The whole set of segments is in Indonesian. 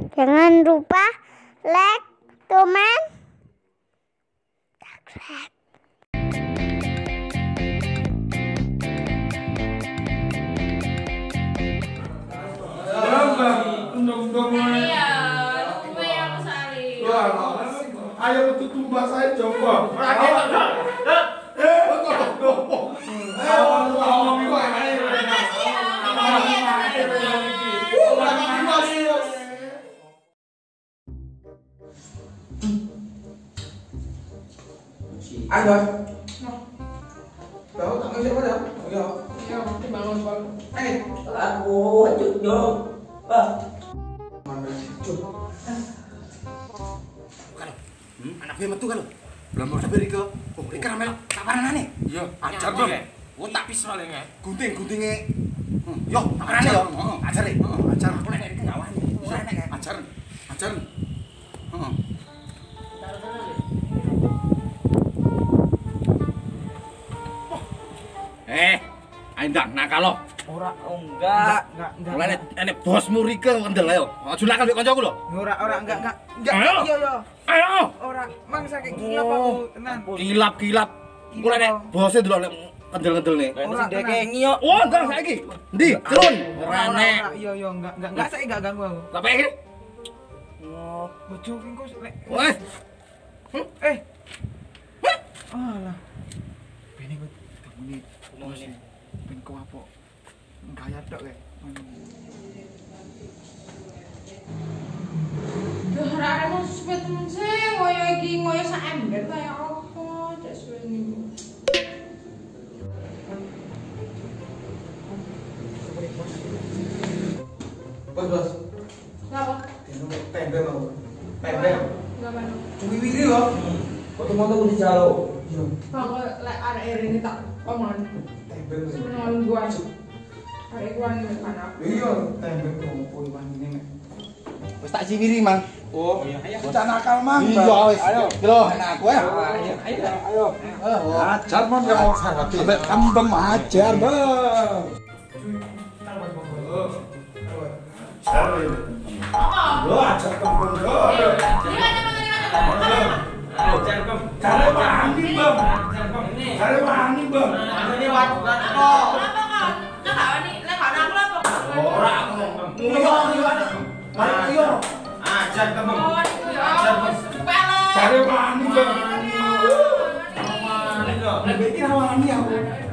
Jangan lupa like, comment, subscribe. Ayo betul tumbas saya coba. Ada. Tahu tak ngerti apa dah? Ya. Ya, mesti bangun bangun. Aku wajib dong. Mana cucu? Kalau, anak gue metu kalau. Belum mau sampai Rika. Oh, Rika ramelok. Kaparan ane? Iya, Ajar dong. Oh, tak pisah lagi. Gunting-guntinge. Yo, kaparan yo. Ajar deh. Ajar. Aku nek Rika enggak wani. Ajar. Ajar. Heeh. Aindang nakal lo. Ora, enggak. Mulane ene bosmu Rika kendel ayo. Aja nakal mbek kancaku lho. Ora, enggak. Ayo. Iya. Ayo. Ora, mangsa kayak gila aku tenan. Kilap. Kula nek bose delok nek kendel-kendel nih. Ora dekengi yo. Oh, enggak saiki. Ndi? Turun. Ora nek. Iya, enggak saiki enggak ganggu aku. Lah iki. Oh, bojo ki kok lek. Wes. Alah. Bene kok kamune ngomongane. Ben kok apa? Gaya tok kae. Duh, arek mau suwe temen sih, ngoyo iki ngoyo sak ember kaya apa, cek suwe niku. Bos. Kenapa? Pembel mau. Pembel. Enggak panu. Wiwi lho. Foto-foto di jalo. Iya. Kalau lek arek ini tak omongan. Pembel. Sebenarnya gua arek gua nih anak. Iya, tembel kumpul wanine nek. Wis tak ciwiri, Mang. Oh, iya. Bocah nakal, Mang. Iya wis. Ayo. Lho, enak aku ya. Ayo. Ajar mon ya mau sarati. Sampai kembang ajar, Bang. Lo ajar kembang lo. Cari wangi bang. Ini wadukan kok. Iya. Ajar kembang. Cari wangi bang. Lebih kira wangi aku.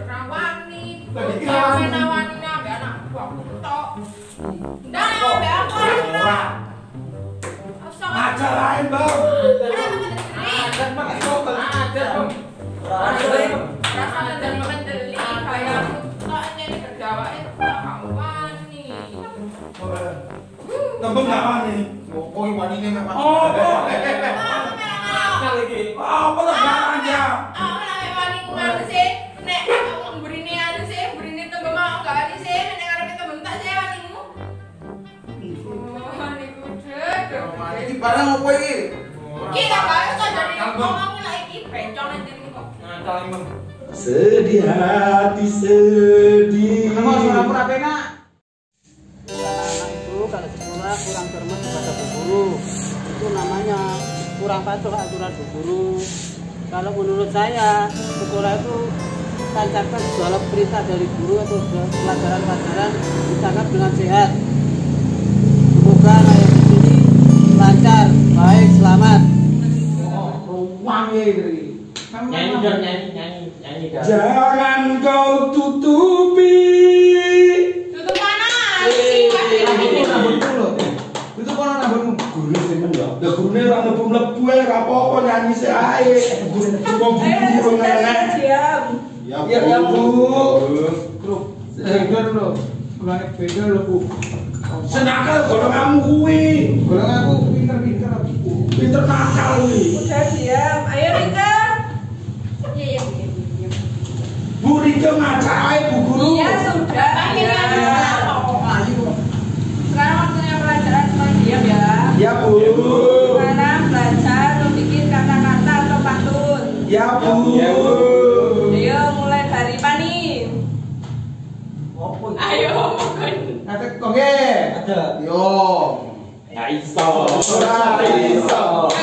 Ajar lain bang. Kembang nggak wani. Oh, wanine memang. Oh. Apa lah aja. Iki barang opo iki? Kita bahas dari ngomongin lagi bencong aja nih kok. Sedih hati sedih. Nama suara pura penak. Anak itu kalau sekolah kurang cermat kepada bu guru, itu namanya kurang patuh aturan bu guru. Kalau menurut saya sekolah itu tancapkan segala perintah dari guru atau pelajaran-pelajaran ditangkap dengan sehat. Semoga rakyat di sini lancar, baik, selamat. Wangi iki. Nyanyi. Jangan kau tutupi. Tutup mana? Itu kono nambahmu. Guru seneng ya. Lah gurune ora mlebu-mlebu ae ora apa-apa nyanyi sik ae. Wong guru ngene. Ya Bu. Bro. Beda lho. Kulane beda lho Bu. Senakal golonganmu kuwi. Golong aku pinter-pinter aku. Pinter nakal kuwi. Udah diam. Ayo Rika. Iya. Bu Rika ngajak ae Bu Guru. Iya sudah. Sekarang waktunya pelajaran cuma diam ya. Ya Bu. Sekarang belajar membuat kata-kata atau pantun. Ya Bu. Ayo mulai dari Pani. Ayo. Ada koge. Ada. Yo. Ya iso. Ora iso.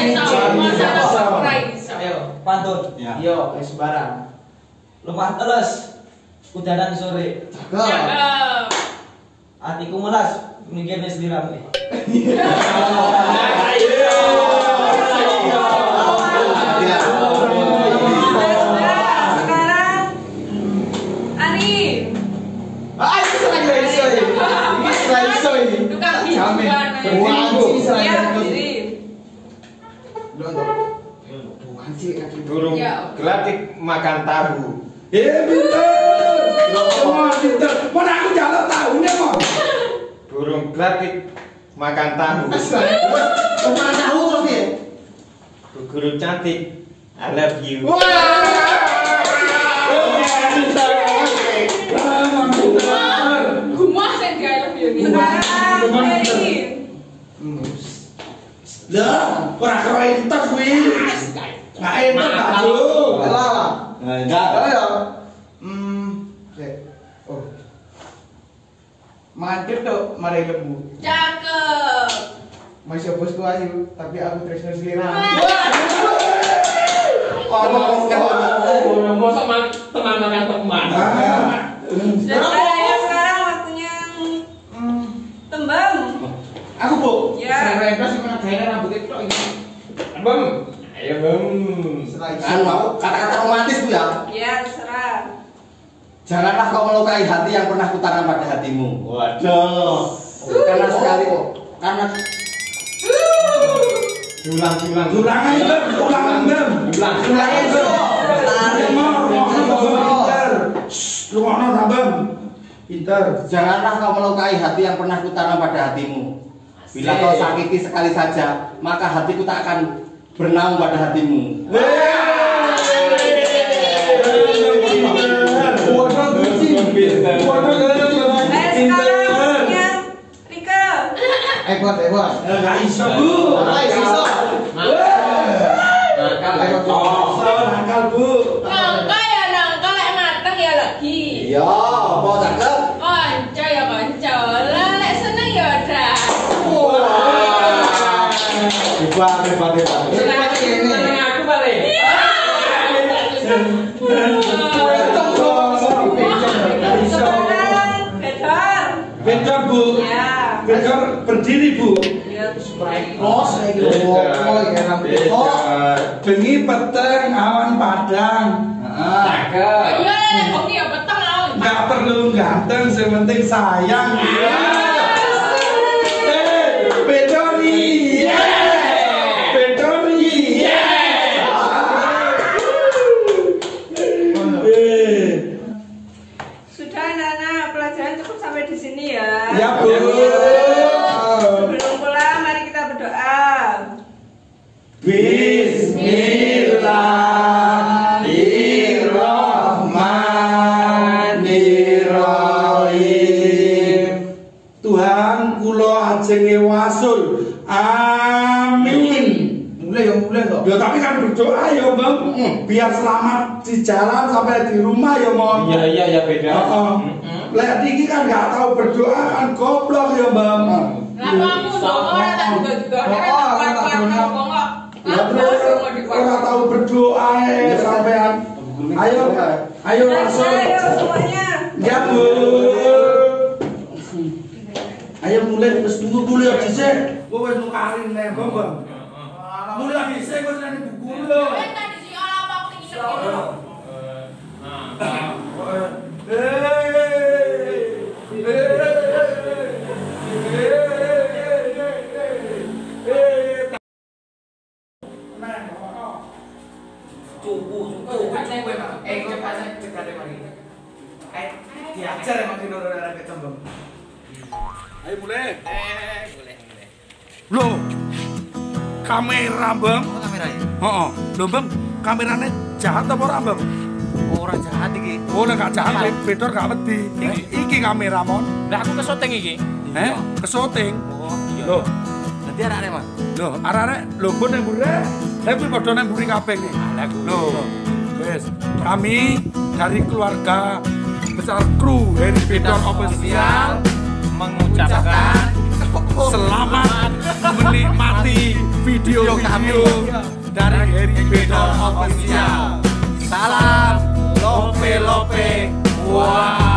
Ayo, pantun. Ya. Yo, wis barang. Lemah terus. Udanan sore. Hatiku melas mikirnya sendiri. Sekarang Ari. Tukang hiburan. Ya, berdiri. Burung Ya. gelatik makan tahu. Pinter. Semua pinter. Mana aku jalan tahunya mau. Burung gelatik makan tahu. Makan tahu terus ya. Guru cantik, I love you. Gumah sing gawe lebih ini. Ari. Lah, ora karo entek kuwi. Nggak entek aku. Enggak. Ya. Mantep tuh, mari lembu. Cakep. Masih bosku ayu, tapi aku tresno selera. Mosok teman makan teman. Sekarang waktunya tembang. Aku bu. Ya. Saya sih pernah gaya rambut itu ini. Bem. Ayo bem. Anu, kata-kata romantis Bu ya. Ya, terserah. Janganlah kau melukai hati yang pernah kutanam pada hatimu. Waduh. Karena sekali kok. Karena Ulang. Ulangan Bem. Pinter. Janganlah kau melukai hati yang pernah kutanam pada hatimu. Bila kau sakiti sekali saja, maka hatiku tak akan bernaung pada hatimu. Sekarang waktunya Rika. Ekor. Nggak iso bu. Nakal bu. Nangka lek mateng ya lagi. Iya, apa cakep? Konco ya konco. Lah lek seneng ya dah. Hebat. Seneng aku balik. Sekarang Bedor. Bedor bu. Ya. Bedor berdiri bu. Ya terus baik. Bengi peteng awan padang. Oh iya lek bengi ya peteng lawan. Nggak perlu ganteng, sementing sayang. Bedori. Sudah anak-anak, pelajaran cukup sampai di sini ya. Ya bu. Sebelum pulang mari kita berdoa. Bismillahirrahmanirrahim. Tuhan kula ajenge wasul. Amin. Mulai kok. Ya tapi kan berdoa ya Bang. Biar selamat di jalan sampai di rumah ya Mon. Iya beda. Lek iki kan nggak tahu berdoa kan goblok ya Bang. Ngapamu dong ora tak juga Ya terus ora tahu berdoa sampean. Ayo langsung. Ayo semuanya. Ya Bu. Ayo mulai wis tunggu dulu ya dhisik. Kowe wis nukarin nek Bang. Mulai dhisik wis nang buku lho. Tadi si ora apa Diajar emang di orang kecembang. Ayo mulai. Loh. Kamera, Bang. Oh, kameranya? Heeh. Loh, Bang, kamerane jahat apa ora, Bang? Ora jahat iki. Oh, nek gak jahat, Bedor gak wedi. Iki kamera, Mon. Lah aku ke syuting iki. Ke syuting. Oh, iya. Loh, Nanti arek Mas. loh, arek-arek lho mbon nang mburi. Lah kuwi padha nang mburi kabeh iki. Loh. Wes, kami dari keluarga besar kru Heri Bedor Official mengucapkan selamat menikmati video kami dari Harry Bedor Official. Salam Lope Lope. Wow.